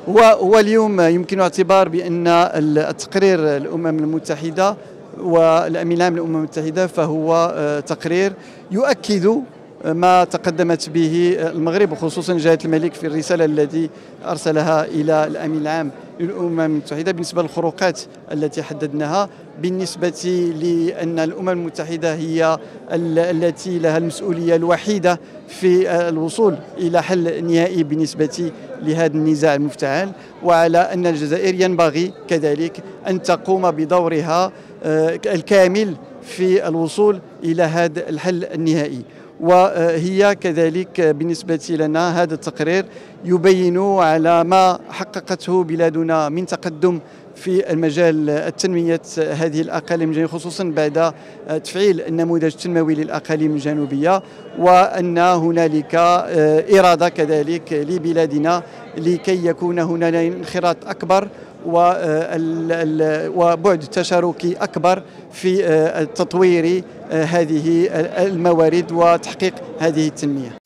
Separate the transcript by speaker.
Speaker 1: واليوم يمكن الاعتبار بأن التقرير الأمم المتحدة والأمين العام للأمم المتحدة فهو تقرير يؤكد ما تقدمت به المغرب وخصوصا جلالة الملك في الرسالة التي أرسلها إلى الأمين العام للأمم المتحدة بالنسبة للخروقات التي حددناها، بالنسبة لأن الأمم المتحدة هي التي لها المسؤولية الوحيدة في الوصول إلى حل نهائي بالنسبة لهذا النزاع المفتعل، وعلى أن الجزائر ينبغي كذلك أن تقوم بدورها الكامل في الوصول إلى هذا الحل النهائي. وهي كذلك بالنسبة لنا هذا التقرير يبين على ما حققته بلادنا من تقدم في المجال التنمية هذه الأقاليم الجنوبية، خصوصا بعد تفعيل النموذج التنموي للأقاليم الجنوبية، وأن هنالك إرادة كذلك لبلادنا لكي يكون هناك انخراط أكبر وبعد تشاركي أكبر في تطوير هذه الموارد وتحقيق هذه التنمية.